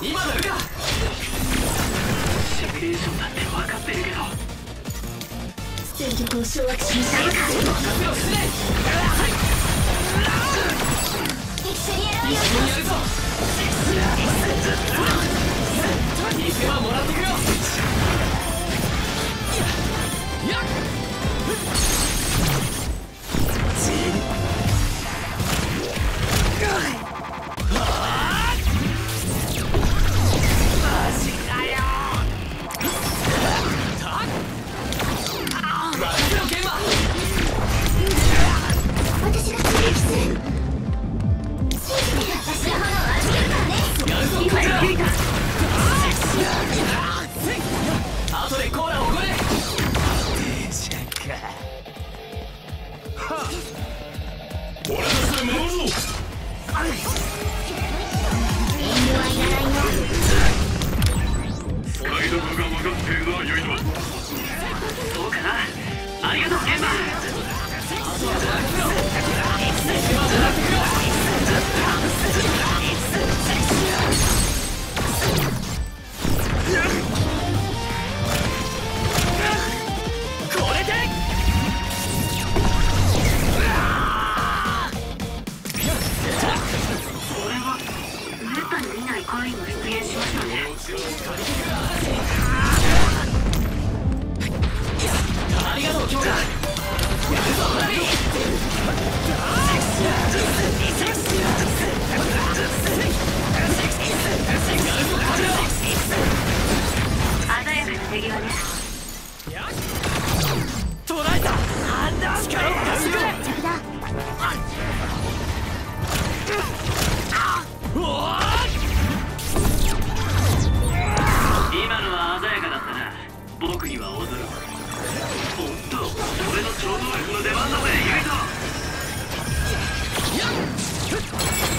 今だよ。シミュレーションだって分かってるけど、 戦力を掌握しました。 任せろしね。 一緒にやろうよ。 一緒にやるぞ。見せ場もらってくよ。やっ後でコーラをおごれ。 俺たちで守るぞ。 遠慮はいらないな。 使いどころが分かっているのは良いの。 そうかな。ありがとう、ゲンマ。これでめったに見ない怪異が出現しましたね。 ありがとう、強化。やるぞ、花火。 鮮やかな手際ね。 捉えた。力を貸してくれ。 着だ。 今のは鮮やかだったな。僕には踊る。おっと、俺の超能力の出番だぜ、ユイト。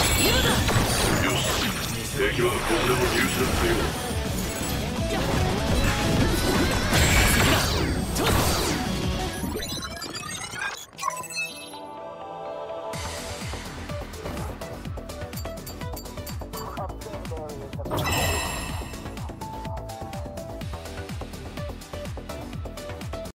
よし、敵はここでも見失ったよう。